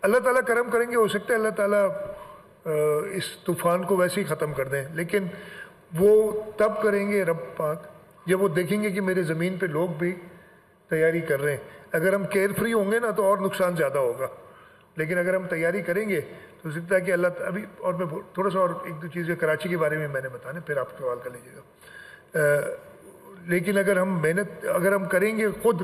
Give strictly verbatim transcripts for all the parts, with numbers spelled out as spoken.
اللہ ताला करम करेंगे, हो सकता है अल्लाह ताला इस तूफ़ान को वैसे ही ख़त्म कर दें, लेकिन वो तब करेंगे रब पाक जब वो देखेंगे कि मेरे ज़मीन पे लोग भी तैयारी कर रहे हैं। अगर हम केयर फ्री होंगे ना तो और नुकसान ज़्यादा होगा, लेकिन अगर हम तैयारी करेंगे तो हो सकता है कि अल्लाह अभी। और मैं थोड़ा सा और एक दो चीज़ें कराची के बारे में मैंने बताने, फिर आप सवाल कर लीजिएगा। लेकिन अगर हम मेहनत अगर हम करेंगे खुद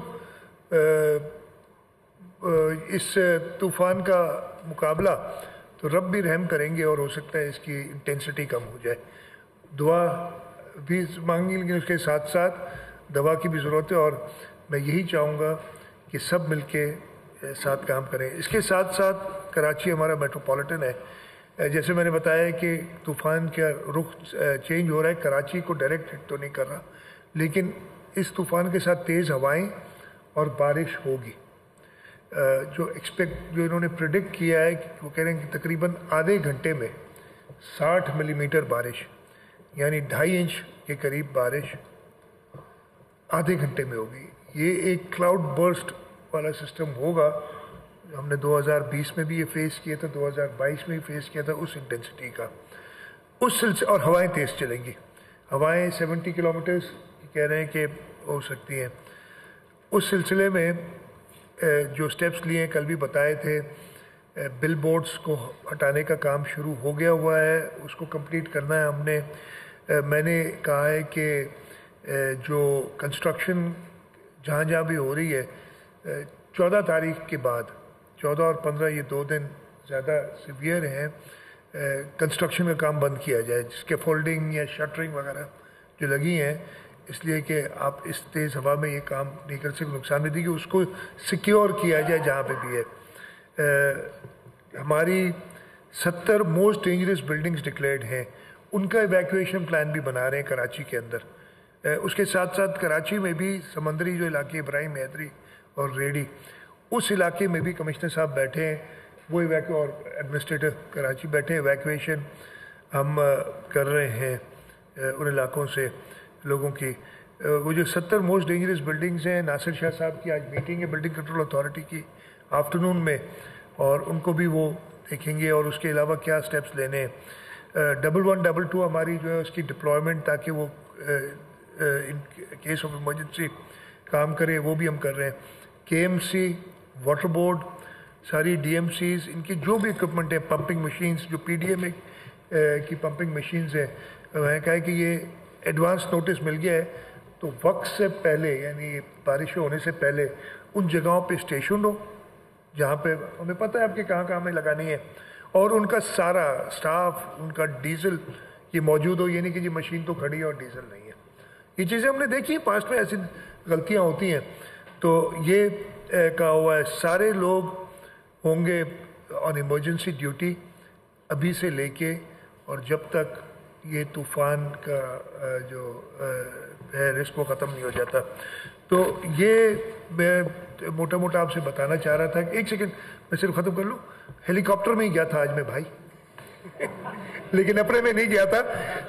इस तूफ़ान का मुकाबला, तो रब भी रहम करेंगे और हो सकता है इसकी इंटेंसिटी कम हो जाए। दुआ भी मांगी, लेकिन उसके साथ साथ दवा की भी ज़रूरत है, और मैं यही चाहूँगा कि सब मिलके साथ काम करें। इसके साथ साथ कराची हमारा मेट्रोपॉलिटन है, जैसे मैंने बताया कि तूफ़ान का रुख चेंज हो रहा है, कराची को डायरेक्ट हिट तो नहीं कर रहा, लेकिन इस तूफ़ान के साथ तेज़ हवाएं और बारिश होगी। जो एक्सपेक्ट जो इन्होंने प्रिडिक्ट किया है कि वो कह रहे हैं कि तकरीबन आधे घंटे में साठ मिलीमीटर बारिश, यानी ढाई इंच के करीब बारिश आधे घंटे में होगी। ये एक क्लाउड बर्स्ट वाला सिस्टम होगा। हमने दो हज़ार बीस में भी ये फेस किया था, दो हज़ार बाईस में भी फेस किया था उस इंटेंसिटी का, उस सिलसिले। और हवाएं तेज़ चलेंगी, हवाएं सत्तर किलोमीटर कह रहे हैं कि हो सकती हैं। उस सिलसिले में जो स्टेप्स लिए कल भी बताए थे, बिल बोर्ड्स को हटाने का काम शुरू हो गया हुआ है, उसको कंप्लीट करना है हमने। मैंने कहा है कि जो कंस्ट्रक्शन जहाँ जहाँ भी हो रही है, चौदह तारीख के बाद, चौदह और पंद्रह ये दो दिन ज़्यादा सीवियर हैं, कंस्ट्रक्शन का काम बंद किया जाए, जिसके फोल्डिंग या शटरिंग वगैरह जो लगी हैं, इसलिए कि आप इस तेज़ हवा में ये काम नहीं कर सकते, नुकसान भी देगी, उसको सिक्योर किया जाए जहाँ पे भी है। आ, हमारी सत्तर मोस्ट डेंजरस बिल्डिंग्स डिक्लेयर्ड हैं, उनका इवैक्यूएशन प्लान भी बना रहे हैं कराची के अंदर। आ, उसके साथ साथ कराची में भी समंदरी जो इलाके इब्राहिम हैदरी और रेडी, उस इलाके में भी कमिश्नर साहब बैठे हैं, वो इवैक्यू और एडमिनिस्ट्रेटर कराची बैठे हैं, इवैक्यूएशन हम कर रहे हैं उन इलाकों से लोगों की। वो जो सत्तर मोस्ट डेंजरस बिल्डिंग्स हैं, नासिर शाह साहब की आज मीटिंग है बिल्डिंग कंट्रोल अथॉरिटी की आफ्टरनून में, और उनको भी वो देखेंगे, और उसके अलावा क्या स्टेप्स लेने हैं। डबल वन डबल टू हमारी जो है उसकी डिप्लॉयमेंट, ताकि वो इन केस ऑफ इमरजेंसी काम करे, वो भी हम कर रहे हैं। K M C, water board, सारी डी एम सीज, इनकी जो भी इक्विपमेंट है, पंपिंग मशीन्स, जो पी डी एम की पंपिंग मशीन्स हैं, मैंने कहा है कि ये एडवांस नोटिस मिल गया है, तो वक्त से पहले, यानी बारिश होने से पहले उन जगहों पे स्टेशन हो जहाँ पे हमें पता है आपके कहाँ कहाँ हमें लगानी है, और उनका सारा स्टाफ, उनका डीजल ये मौजूद हो, ये नहीं कि जी मशीन तो खड़ी है और डीजल नहीं है। ये चीज़ें हमने देखी हैं, पास्ट में ऐसी गलतियाँ होती हैं। तो ये कहा हुआ है सारे लोग होंगे ऑन इमरजेंसी ड्यूटी अभी से लेके, और जब तक ये तूफ़ान का जो है रिस्क वो ख़त्म नहीं हो जाता। तो ये मैं मोटा मोटा आपसे बताना चाह रहा था। एक सेकंड मैं सिर्फ ख़त्म कर लूँ। हेलीकॉप्टर में ही गया था आज मैं भाई लेकिन अपने में नहीं गया था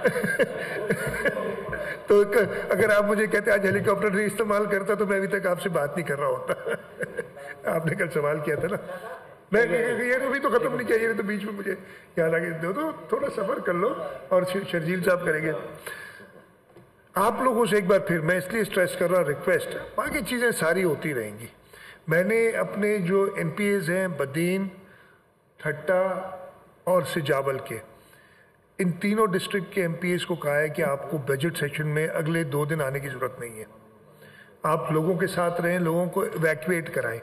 तो अगर आप मुझे कहते आज हेलीकॉप्टर नहीं इस्तेमाल करता तो मैं अभी तक आपसे बात नहीं कर रहा होता आपने कल सवाल किया था ना, मैं ये अभी तो ख़त्म नहीं किया, ये तो बीच में मुझे याद आ गया। दो तो थोड़ा सफ़र कर लो, और शर्जील साहब करेंगे। आप लोगों से एक बार फिर मैं इसलिए स्ट्रेस कर रहा हूँ, रिक्वेस्ट, बाकी चीज़ें सारी होती रहेंगी। मैंने अपने जो एम पी एज़ हैं बदीन, ठट्टा और सिजावल के, इन तीनों डिस्ट्रिक्ट के एम पी एज़ को कहा है कि आपको बजट सेशन में अगले दो दिन आने की ज़रूरत नहीं है। आप लोगों के साथ रहें, लोगों को इवैक्यूएट कराएं,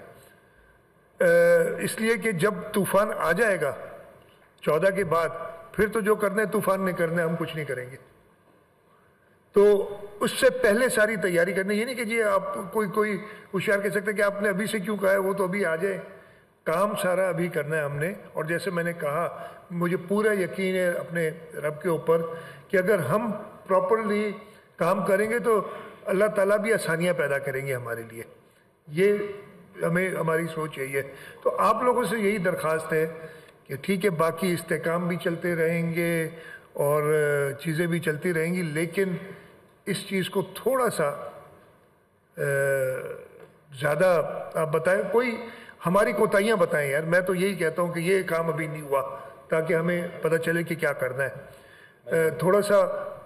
इसलिए कि जब तूफ़ान आ जाएगा चौदह के बाद, फिर तो जो करना है तूफ़ान ने करना है, हम कुछ नहीं करेंगे। तो उससे पहले सारी तैयारी करनी, ये नहीं कि जी आप कोई कोई होशियार कह सकते कि आपने अभी से क्यों कहा है, वो तो अभी आ जाए। काम सारा अभी करना है हमने। और जैसे मैंने कहा, मुझे पूरा यकीन है अपने रब के ऊपर कि अगर हम प्रॉपरली काम करेंगे तो अल्लाह ताला भी आसानियाँ पैदा करेंगे हमारे लिए। ये हमें, हमारी सोच यही है। तो आप लोगों से यही दरख्वास्त है कि ठीक है, बाकी इस्तेकाम भी चलते रहेंगे और चीज़ें भी चलती रहेंगी, लेकिन इस चीज़ को थोड़ा सा ज़्यादा आप बताएं। कोई हमारी कोताहियाँ बताएं यार। मैं तो यही कहता हूँ कि ये काम अभी नहीं हुआ, ताकि हमें पता चले कि क्या करना है। थोड़ा सा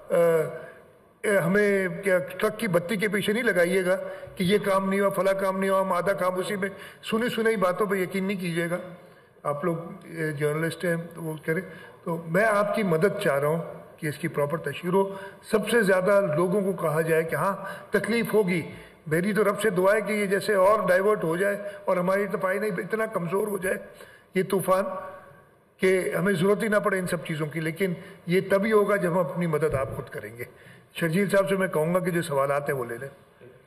हमें क्या ट्रक की बत्ती के पीछे नहीं लगाइएगा कि ये काम नहीं हुआ, फला काम नहीं हुआ, हम आधा काम उसी में सुनी सुनाई बातों पे यकीन नहीं कीजिएगा। आप लोग जर्नलिस्ट हैं तो वो करें। तो मैं आपकी मदद चाह रहा हूँ कि इसकी प्रॉपर तशहीर हो, सबसे ज़्यादा लोगों को कहा जाए कि हाँ तकलीफ़ होगी। मेरी तो रब से दुआ है कि ये जैसे और डाइवर्ट हो जाए और हमारी तपाई नहीं इतना कमज़ोर हो जाए ये तूफ़ान कि हमें ज़रूरत ही ना पड़े इन सब चीज़ों की। लेकिन ये तभी होगा जब हम अपनी मदद आप खुद करेंगे। शर्जील साहब से मैं कहूँगा कि जो सवालात हैं वो ले लें।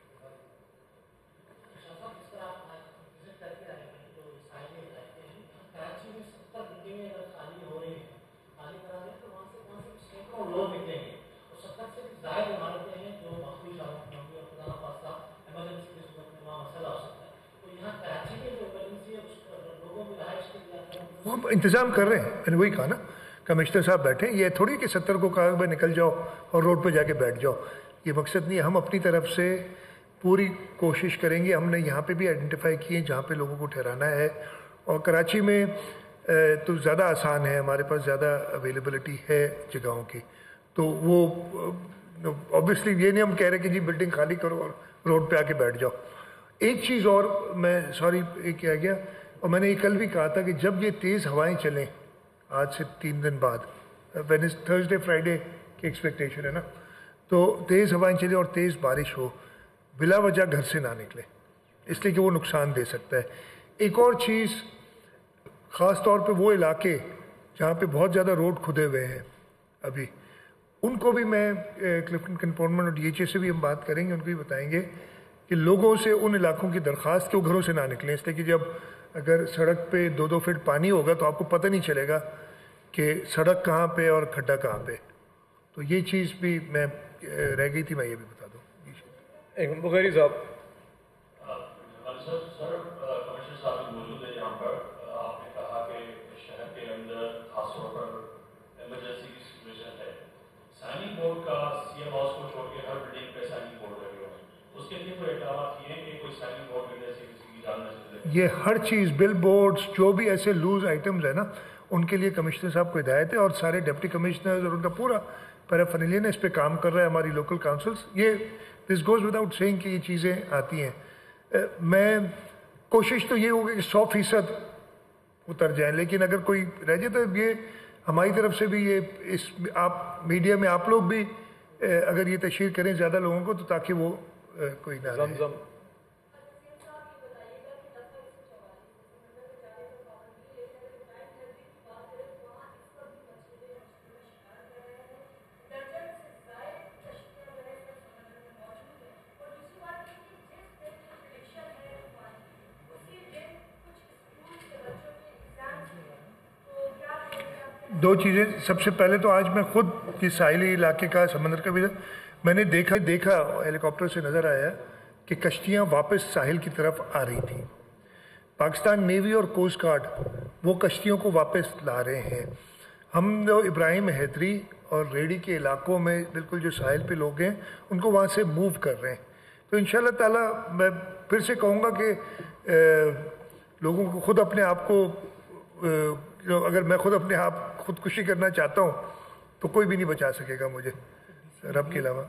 हम इंतज़ाम कर रहे हैं। मैंने वही कहा ना, कमिश्नर साहब बैठे, ये थोड़ी कि सत्तर को कहा भाई निकल जाओ और रोड पे जाके बैठ जाओ, ये मकसद नहीं है। हम अपनी तरफ से पूरी कोशिश करेंगे। हमने यहाँ पे भी आइडेंटिफाई किए जहाँ पे लोगों को ठहराना है, और कराची में तो ज़्यादा आसान है, हमारे पास ज़्यादा अवेलेबलिटी है जगहों की। तो वो ऑब्वियसली ये नहीं हम कह रहे कि जी बिल्डिंग खाली करो और रोड पे आके बैठ जाओ। एक चीज़ और मैं सॉरी एक कह गया, और मैंने ये कल भी कहा था कि जब ये तेज़ हवाएं चलें आज से तीन दिन बाद, वेडनेस थर्सडे फ्राइडे की एक्सपेक्टेशन है ना, तो तेज़ हवाएं चले और तेज़ बारिश हो, बिला वजह घर से ना निकले, इसलिए कि वो नुकसान दे सकता है। एक और चीज़, ख़ास तौर पे वो इलाके जहाँ पे बहुत ज़्यादा रोड खुदे हुए हैं अभी, उनको भी मैं क्लिफ्टन कंटोनमेंट और डी एच ए से भी हम बात करेंगे, उनको भी बताएंगे कि लोगों से उन इलाकों की दरख्वास्त कि वो घरों से ना निकलें, इसलिए कि जब अगर सड़क पे दो दो फीट पानी होगा तो आपको पता नहीं चलेगा कि सड़क कहाँ पे और खड्डा कहाँ पे। तो ये चीज़ भी मैं रह गई थी, मैं ये भी बता दूँ। एक बुखारी साहब, ये हर चीज़ बिल बोर्ड्स जो भी ऐसे लूज आइटम्स है ना, उनके लिए कमिश्नर साहब को हिदायत है, और सारे डिप्टी कमिश्नर्स और उनका पूरा पैराफर्नेलियन इस पे काम कर रहा है, हमारी लोकल काउंसिल्स। ये दिस गोज विदाउट सेइंग कि ये चीज़ें आती हैं। मैं कोशिश तो ये होगी कि सौ फीसद उतर जाए, लेकिन अगर कोई रह जाए तो ये हमारी तरफ से भी ये इस आप मीडिया में आप लोग भी अगर ये तशहीर करें ज़्यादा लोगों को, तो ताकि वो कोई ना रहे। दो चीज़ें, सबसे पहले तो आज मैं खुद इस साहिली इलाके का समंदर का भी मैंने देखा देखा हेलीकॉप्टर से नज़र आया कि कश्तियाँ वापस साहिल की तरफ आ रही थी। पाकिस्तान नेवी और कोस्ट गार्ड वो कश्तियों को वापस ला रहे हैं। हम जो इब्राहिम हैदरी और रेडी के इलाकों में बिल्कुल जो साहिल पे लोग हैं उनको वहाँ से मूव कर रहे हैं। तो इंशाल्लाह ताला मैं फिर से कहूँगा कि लोगों को खुद अपने आप को आ, अगर मैं खुद अपने आप खुदकुशी करना चाहता हूँ तो कोई भी नहीं बचा सकेगा मुझे रब के अलावा।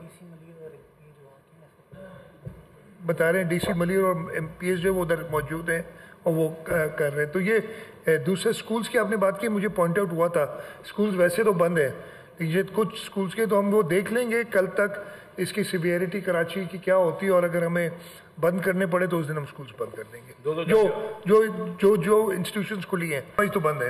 बता रहे हैं डीसी मलिर और एम पी एस जो वो उधर मौजूद हैं और वो कर रहे हैं। तो ये दूसरे स्कूल्स की आपने बात की, मुझे पॉइंट आउट हुआ था, स्कूल्स वैसे तो बंद हैं, ये कुछ स्कूल्स के तो हम वो देख लेंगे कल तक इसकी सिवियरिटी कराची की क्या होती है, और अगर हमें बंद करने पड़े तो उस दिन हम स्कूल्स बंद कर देंगे। दो दो जो जो जो जो इंस्टीट्यूशंस खुली हैं वही तो बंद है।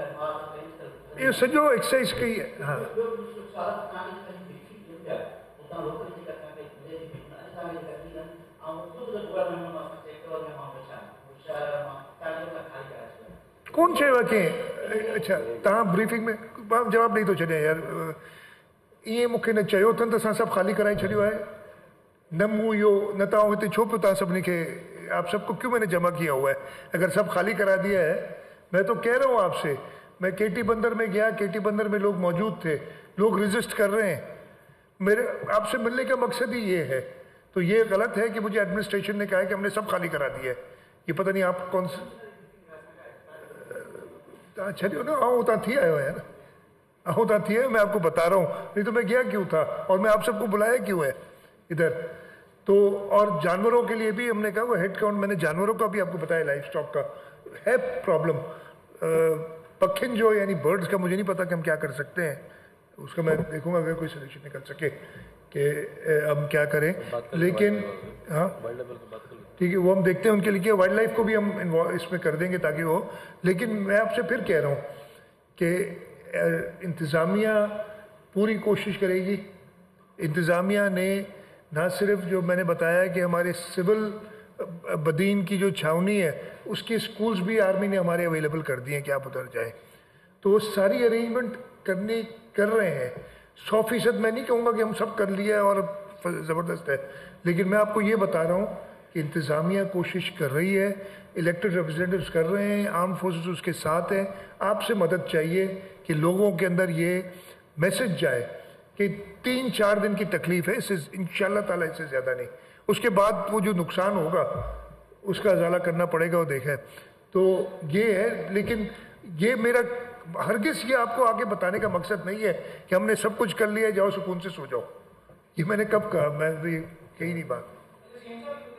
ये सॼो एक्सरसाइज कई है। हाँ कौन चयो कि अच्छा तव्हां ब्रीफिंग में जवाब ॾेई थो छॾियां यार, ईअं मूंखे न चयो अथनि त असां सभु ख़ाली कराए छॾियो आहे, न मूं इहो न तव्हां हिते छो पियो तव्हां सभिनी खे, आप सबको क्यों मैंने जमा किया हुआ है, अगर सब खाली करा दिया है। मैं तो कह रहा हूँ आपसे, मैं केटी बंदर में गया, केटी बंदर में लोग मौजूद थे, लोग रेजिस्ट कर रहे हैं, मेरे आपसे मिलने का मकसद ही ये है। तो ये गलत है कि मुझे एडमिनिस्ट्रेशन ने कहा है कि हमने सब खाली करा दिया है, ये पता नहीं आप कौन से छो ना आऊँ उतना थी आयो है ना, आऊँ उतना थी है, मैं आपको बता रहा हूँ, नहीं तो मैं गया क्यों था और मैं आप सबको बुलाया क्यों है इधर। तो और जानवरों के लिए भी हमने कहा वो हेड काउंट, मैंने जानवरों का भी आपको बताया, लाइफ स्टॉक का है प्रॉब्लम। पक्षिन जो यानी बर्ड्स का मुझे नहीं पता कि हम क्या कर सकते हैं, उसका मैं देखूंगा अगर कोई सोल्यूशन निकल सके कि हम क्या करें, लेकिन हाँ ठीक है वो हम देखते हैं उनके लिए, वाइल्ड लाइफ को भी हम इसमें कर देंगे ताकि वो। लेकिन मैं आपसे फिर कह रहा हूँ कि इंतज़ामिया पूरी कोशिश करेगी। इंतज़ामिया ने ना सिर्फ जो मैंने बताया कि हमारे सिविल बदीन की जो छावनी है उसके स्कूल्स भी आर्मी ने हमारे अवेलेबल कर दिए हैं कि आप उधर जाएँ, तो वो सारी अरेंजमेंट करने कर रहे हैं। सौ फीसद मैं नहीं कहूँगा कि हम सब कर लिया और ज़बरदस्त है, लेकिन मैं आपको ये बता रहा हूँ कि इंतज़ामिया कोशिश कर रही है, इलेक्टेड रिप्रेजेंटेटिव्स कर रहे हैं, आर्म फोर्सेस उसके साथ हैं। आपसे मदद चाहिए कि लोगों के अंदर ये मैसेज जाए कि तीन चार दिन की तकलीफ है, इससे इंशाल्लाह ताला इससे ज़्यादा नहीं, उसके बाद वो जो नुकसान होगा उसका अजाला करना पड़ेगा, वो देखा है। तो ये है, लेकिन ये मेरा हरगिज़ ये आपको आगे बताने का मकसद नहीं है कि हमने सब कुछ कर लिया, जाओ सुकून से सो जाओ, ये मैंने कब कहा, मैं तो ये कही नहीं बात।